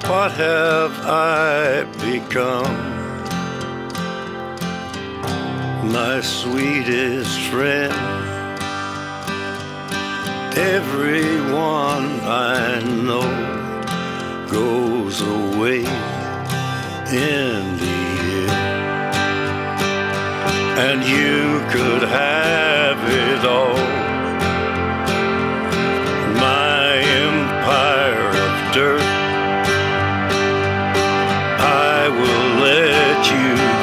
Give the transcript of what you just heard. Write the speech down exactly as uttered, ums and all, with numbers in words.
What have I become? My sweetest friend, everyone I know goes away in the end, and you could have it all. My empire of dirt, I will let you